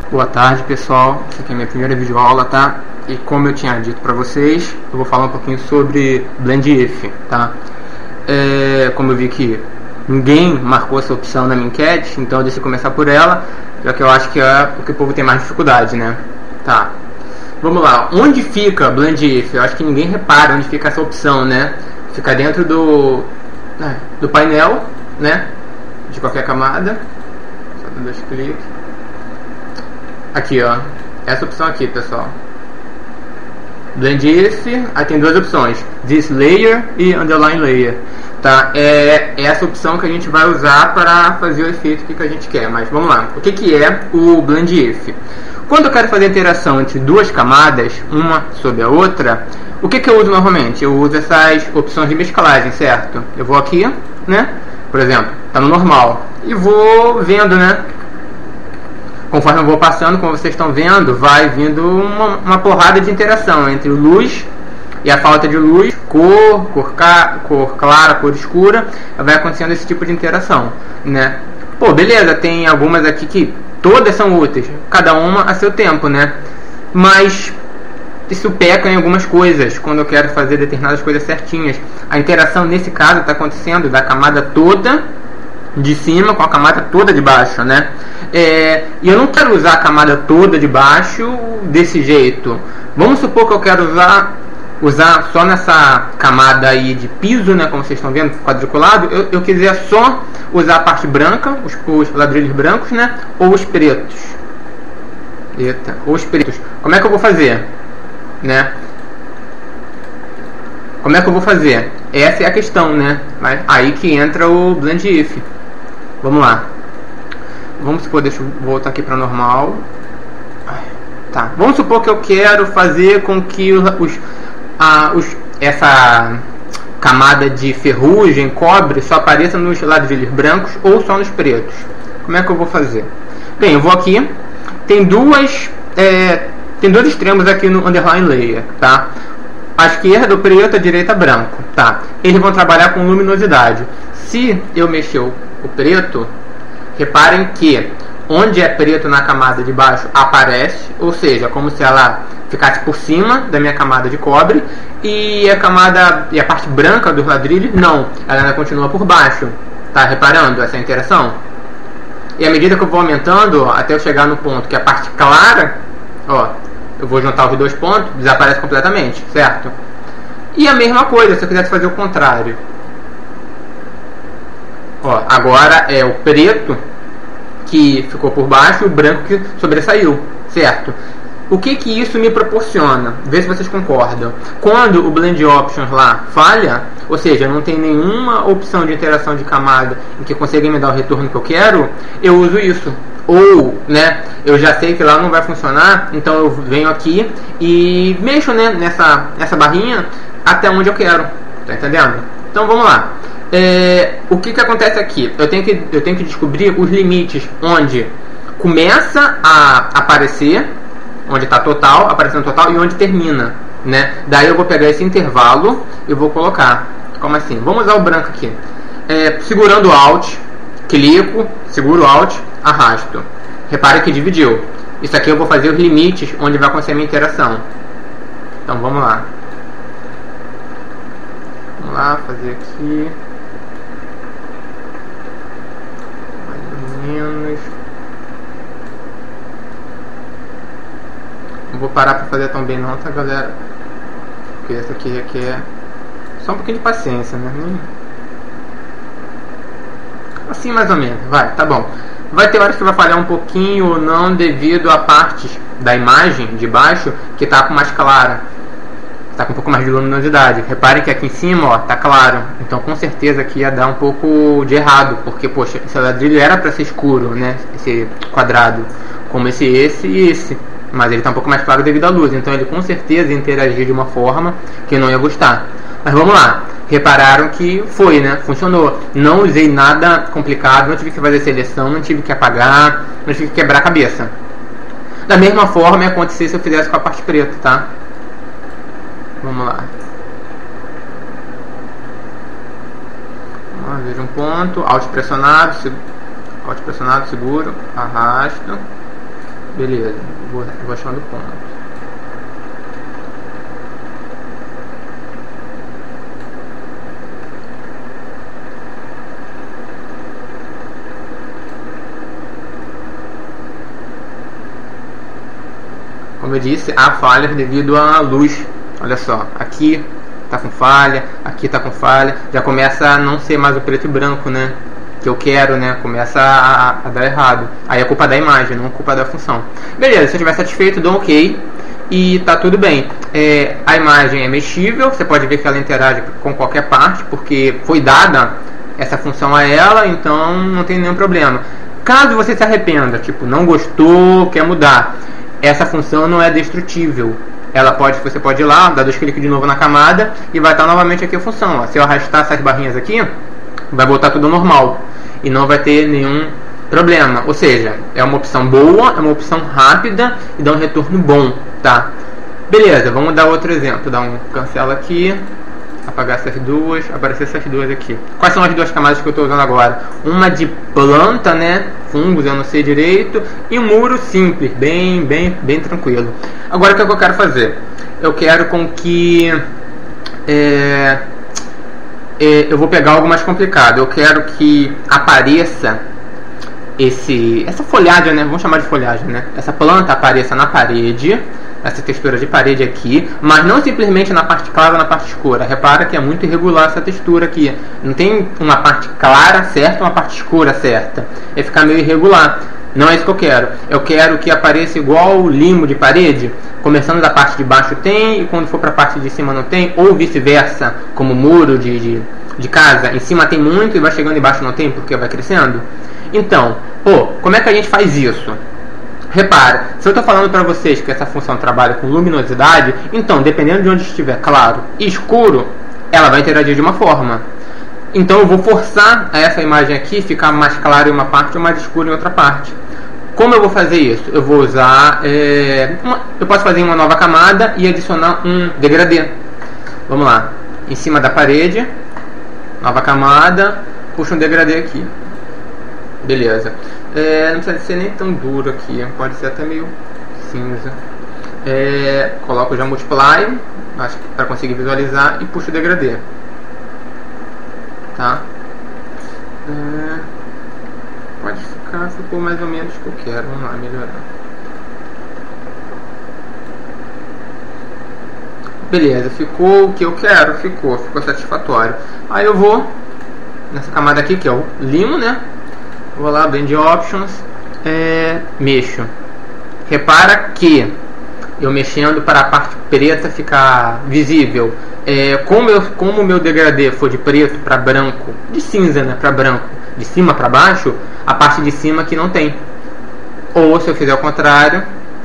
Boa tarde, pessoal. Essa aqui é a minha primeira videoaula, tá? E como eu tinha dito pra vocês, eu vou falar um pouquinho sobre BlendIF, tá? Como eu vi que ninguém marcou essa opção na minha enquete, então eu decidi começar por ela, já que eu acho que é o que o povo tem mais dificuldade, né? Tá. Vamos lá. Onde fica BlendIF? Eu acho que ninguém repara onde fica essa opção, né? Fica dentro do painel, né? De qualquer camada. Só dando 2 cliques. Aqui, ó, essa opção aqui, pessoal. BlendIF, aí tem 2 opções, This Layer e Underline Layer, tá? É essa opção que a gente vai usar para fazer o efeito que a gente quer. Mas vamos lá, o que é o BlendIF? Quando eu quero fazer a interação entre 2 camadas, uma sobre a outra, o que eu uso normalmente? Eu uso essas opções de mesclagem, certo? Eu vou aqui, né? Por exemplo, tá no normal e vou vendo, né? Conforme eu vou passando, como vocês estão vendo, vai vindo uma porrada de interação entre luz e a falta de luz, cor clara, cor escura, vai acontecendo esse tipo de interação, né? Pô, beleza, tem algumas aqui que todas são úteis, cada uma a seu tempo, né? Mas isso peca em algumas coisas, quando eu quero fazer determinadas coisas certinhas. A interação nesse caso está acontecendo da camada toda de cima com a camada toda de baixo, né? E eu não quero usar a camada toda de baixo desse jeito. Vamos supor que eu quero usar só nessa camada aí de piso, né? Como vocês estão vendo, quadriculado. Eu quiser só usar a parte branca, os ladrilhos brancos, né? Ou os pretos. Eita, ou os pretos. Como é que eu vou fazer? Né? Como é que eu vou fazer? Essa é a questão, né? Aí que entra o BlendIF. Vamos lá. Vamos supor, deixa eu voltar aqui para normal. Tá. Vamos supor que eu quero fazer com que essa camada de ferrugem, cobre, só apareça nos ladrilhos brancos ou só nos pretos. Como é que eu vou fazer? Bem, eu vou aqui. Tem dois extremos aqui no Underline Layer, tá? À esquerda o preto, à direita branco, tá? Eles vão trabalhar com luminosidade. Se eu mexer o preto, reparem que onde é preto na camada de baixo aparece, ou seja, como se ela ficasse por cima da minha camada de cobre, e a parte branca dos ladrilhos não, ela ainda continua por baixo. Tá reparando essa interação? E à medida que eu vou aumentando, até eu chegar no ponto que a parte clara, ó, eu vou juntar os 2 pontos, desaparece completamente, certo? E a mesma coisa se eu quisesse fazer o contrário. Ó, agora é o preto que ficou por baixo e o branco que sobressaiu, certo? O que isso me proporciona? Vê se vocês concordam. Quando o Blend Options lá falha, ou seja, não tem nenhuma opção de interação de camada em que consiga me dar o retorno que eu quero, eu uso isso. Ou, né, eu já sei que lá não vai funcionar, então eu venho aqui e mexo, né, nessa barrinha até onde eu quero. Tá entendendo? Então vamos lá. O que acontece aqui? Eu tenho que descobrir os limites onde começa a aparecer, onde está total, aparecendo total, e onde termina, né? Daí eu vou pegar esse intervalo e vou colocar. Como assim? Vamos usar o branco aqui. Segurando o Alt, clico, seguro o Alt, arrasto. Repare que dividiu. Isso aqui eu vou fazer os limites onde vai acontecer a minha interação. Então vamos lá. Vamos lá, fazer aqui. Mais ou menos. Não vou parar para fazer tão bem não, tá, galera? Porque essa aqui requer só um pouquinho de paciência, né? Assim mais ou menos, vai, tá bom. Vai ter horas que vai falhar um pouquinho ou não devido a partes da imagem de baixo que tá com mais clara, tá com um pouco mais de luminosidade. Reparem que aqui em cima, ó, tá claro. Então com certeza aqui ia dar um pouco de errado, porque poxa, esse ladrilho era para ser escuro, né? Esse quadrado, como esse e esse. Mas ele está um pouco mais claro devido à luz, então ele com certeza ia interagir de uma forma que eu não ia gostar. Mas vamos lá, repararam que foi, né? Funcionou. Não usei nada complicado, não tive que fazer seleção, não tive que apagar, não tive que quebrar a cabeça. Da mesma forma ia acontecer se eu fizesse com a parte preta, tá? Vamos lá. Veja um ponto, Alt pressionado, seguro, arrasto. Beleza, vou achando o ponto. Como eu disse, há falhas devido à luz. Olha só, aqui tá com falha, aqui tá com falha. Já começa a não ser mais o preto e branco, né? Que eu quero, né? Começa a dar errado. Aí é culpa da imagem, não é culpa da função. Beleza, se eu estiver satisfeito, dou OK. E tá tudo bem. A imagem é mexível, você pode ver que ela interage com qualquer parte, porque foi dada essa função a ela, então não tem nenhum problema. Caso você se arrependa, tipo, não gostou, quer mudar, essa função não é destrutível. Você pode ir lá, dar 2 cliques de novo na camada e vai estar novamente aqui a função. Ó. Se eu arrastar essas barrinhas aqui, vai voltar tudo normal e não vai ter nenhum problema. Ou seja, é uma opção boa, é uma opção rápida e dá um retorno bom, tá? Beleza, vamos dar outro exemplo. Dar um cancela aqui, apagar essas duas, aparecer essas duas aqui. Quais são as duas camadas que eu estou usando agora? Uma de planta, né? Fungos, eu não sei direito, e um muro simples, bem tranquilo. Agora o que eu quero fazer? Eu quero com que eu vou pegar algo mais complicado. Eu quero que apareça essa folhagem, né? Vamos chamar de folhagem, né? Essa planta apareça na parede, essa textura de parede aqui, mas não simplesmente na parte clara ou na parte escura. Repara que é muito irregular essa textura aqui. Não tem uma parte clara certa, uma parte escura certa. Vai ficar meio irregular. Não é isso que eu quero. Eu quero que apareça igual limo de parede. Começando da parte de baixo tem, e quando for para a parte de cima não tem, ou vice-versa, como muro de casa. Em cima tem muito e vai chegando embaixo não tem, porque vai crescendo. Então, como é que a gente faz isso? Repara, se eu estou falando para vocês que essa função trabalha com luminosidade, então, dependendo de onde estiver claro e escuro, ela vai interagir de uma forma. Então eu vou forçar essa imagem aqui ficar mais clara em uma parte ou mais escura em outra parte. Como eu vou fazer isso? Eu vou usar... eu posso fazer uma nova camada e adicionar um degradê. Vamos lá. Em cima da parede, nova camada, puxa um degradê aqui. Beleza. Não precisa ser nem tão duro aqui, pode ser até meio cinza. Coloco já multiply, acho que para conseguir visualizar, e puxo o degradê. Tá? Ficou mais ou menos o que eu quero. Vamos lá, melhorar. Beleza, ficou o que eu quero, ficou satisfatório. Aí eu vou nessa camada aqui que é o limo, né? Vou lá, Blend Options, mexo. Repara que eu mexendo para a parte preta ficar visível, como o meu degradê for de preto para branco, de cinza, né, para branco, de cima para baixo, a parte de cima aqui não tem. Ou se eu fizer o contrário,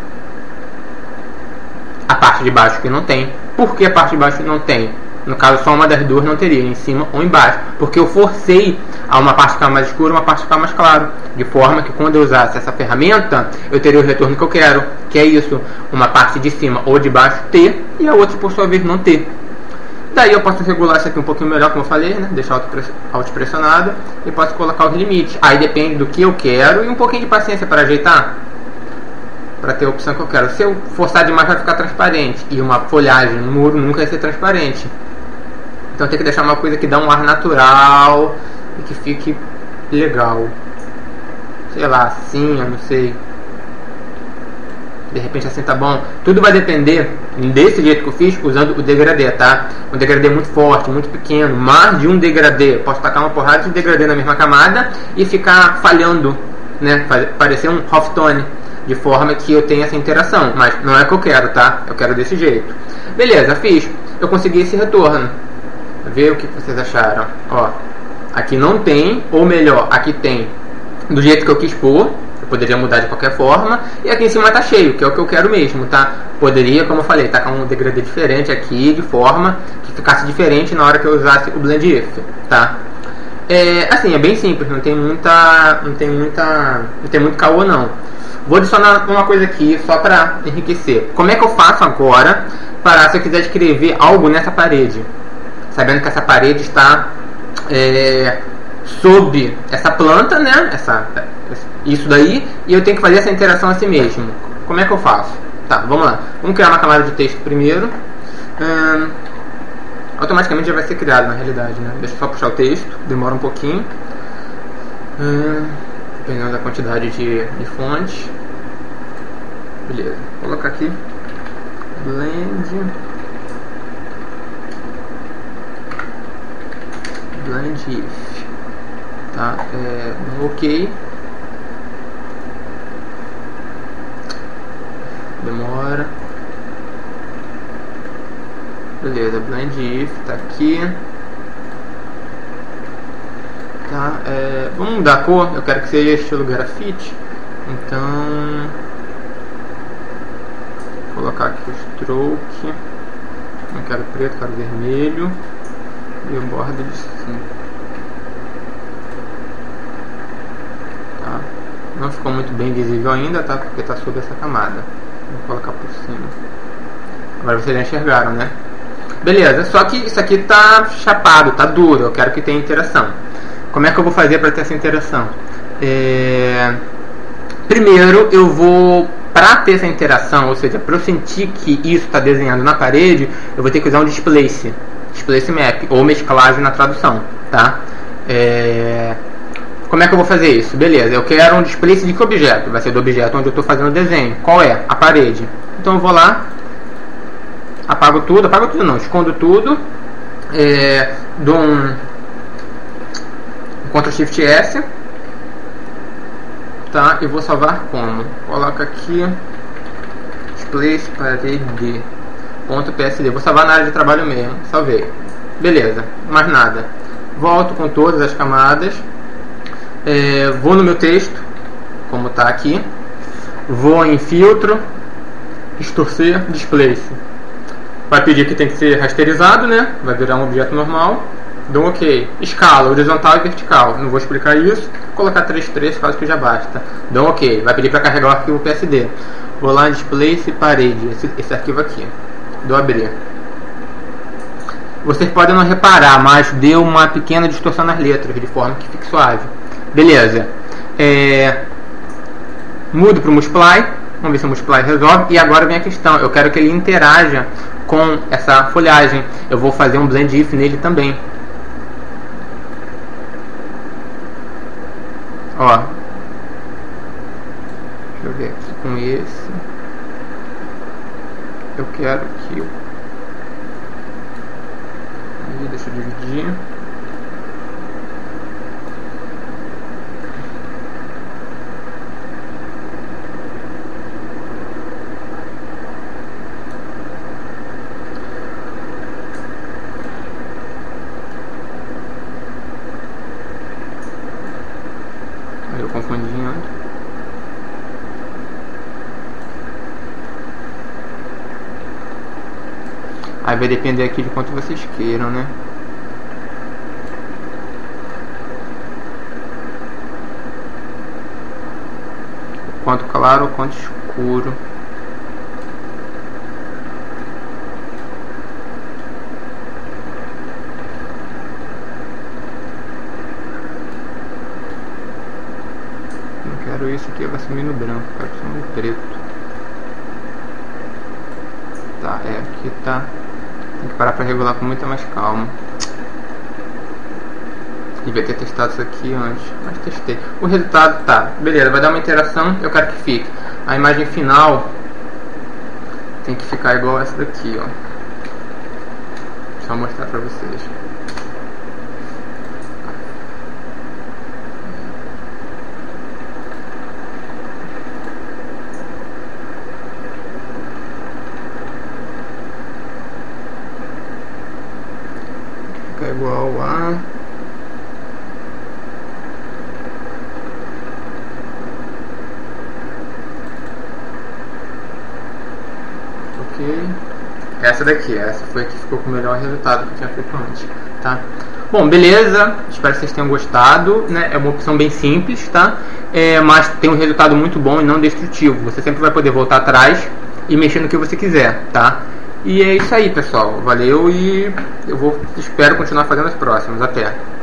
a parte de baixo que não tem. Por que a parte de baixo não tem? No caso, só uma das duas não teria, em cima ou embaixo. Porque eu forcei a uma parte ficar mais escura e uma parte ficar mais clara. De forma que quando eu usasse essa ferramenta, eu teria o retorno que eu quero. Que é isso, uma parte de cima ou de baixo ter e a outra, por sua vez, não ter. Daí eu posso regular isso aqui um pouquinho melhor, como eu falei, né? Deixar auto pressionado. E posso colocar os limites. Aí depende do que eu quero e um pouquinho de paciência para ajeitar. Para ter a opção que eu quero. Se eu forçar demais vai ficar transparente. E uma folhagem no muro nunca vai ser transparente. Então tem que deixar uma coisa que dá um ar natural e que fique legal. Sei lá, assim, eu não sei. De repente assim tá bom. Tudo vai depender desse jeito que eu fiz usando o degradê, tá? Um degradê muito forte, muito pequeno, mais de um degradê. Posso tacar uma porrada de degradê na mesma camada e ficar falhando, né? Parecer um halftone. De forma que eu tenha essa interação. Mas não é o que eu quero, tá? Eu quero desse jeito. Beleza, fiz. Eu consegui esse retorno. Vê o que vocês acharam. Ó, aqui não tem, ou melhor, aqui tem do jeito que eu quis pôr. Eu poderia mudar de qualquer forma. E aqui em cima tá cheio, que é o que eu quero mesmo, tá? Poderia, como eu falei, tacar um degradê diferente aqui, de forma que ficasse diferente na hora que eu usasse o Blend If, tá? Assim, é bem simples, não tem muito caô não. Vou adicionar uma coisa aqui só para enriquecer. Como é que eu faço agora para, se eu quiser escrever algo nessa parede, sabendo que essa parede está sob essa planta, né? isso daí e eu tenho que fazer essa interação assim mesmo. Como é que eu faço? Tá, vamos lá. Vamos criar uma camada de texto primeiro. Automaticamente já vai ser criado na realidade, né? Deixa eu só puxar o texto, demora um pouquinho. Dependendo da quantidade de fontes. Beleza, vou colocar aqui blend if, tá? Ok, demora. Beleza, blend if tá aqui, tá? Vamos mudar a cor, eu quero que seja estilo grafite, então vou colocar aqui o stroke, não quero preto, quero vermelho e o borda de 5, tá? Não ficou muito bem visível ainda, tá? Porque tá sob essa camada. Vou colocar por cima. Agora vocês já enxergaram, né? Beleza, só que isso aqui tá chapado, tá duro, eu quero que tenha interação. Como é que eu vou fazer para ter essa interação? Primeiro eu vou, para ter essa interação, ou seja, para eu sentir que isso está desenhado na parede, eu vou ter que usar um displace map, ou mesclagem na tradução, tá? Como é que eu vou fazer isso? Beleza, eu quero um displace de que objeto? Vai ser do objeto onde eu estou fazendo o desenho. Qual é? A parede. Então eu vou lá, apago tudo não, escondo tudo, dou um Ctrl Shift S, tá? E vou salvar como? Coloca aqui displace parede .psd, vou salvar na área de trabalho mesmo, salvei. Beleza, mais nada. Volto com todas as camadas, vou no meu texto, como está aqui, vou em filtro, distorcer, displace. Vai pedir que tem que ser rasterizado, né? Vai virar um objeto normal. Dou OK. Escala, horizontal e vertical. Não vou explicar isso. Vou colocar 3.3, caso que já basta. Dou OK. Vai pedir para carregar o arquivo PSD. Vou lá em displace parede, esse arquivo aqui. Dou abrir. Vocês podem não reparar, mas deu uma pequena distorção nas letras, de forma que fique suave. Beleza. Mudo para o multiply. Vamos ver se o multiply resolve. E agora vem a questão. Eu quero que ele interaja com essa folhagem. Eu vou fazer um blend if nele também. Ó. Deixa eu ver aqui com esse. Eu quero que aí, deixa eu dividir. Confundindo. Aí vai depender aqui de quanto vocês queiram, né? Quanto claro ou quanto escuro. Isso aqui vai sumir no branco, quero que sume no preto. Tá, aqui tá. Tem que parar pra regular com muita mais calma. Devia ter testado isso aqui antes, mas testei. O resultado tá, beleza, vai dar uma interação, eu quero que fique. A imagem final tem que ficar igual essa daqui, ó. Deixa eu mostrar pra vocês. Igual a OK. Essa daqui, essa foi a que ficou com o melhor resultado que eu tinha feito antes, tá? Bom, beleza, espero que vocês tenham gostado, né? É uma opção bem simples, tá? Mas tem um resultado muito bom e não destrutivo. Você sempre vai poder voltar atrás e mexer no que você quiser, tá? E é isso aí, pessoal. Valeu e espero continuar fazendo as próximas. Até!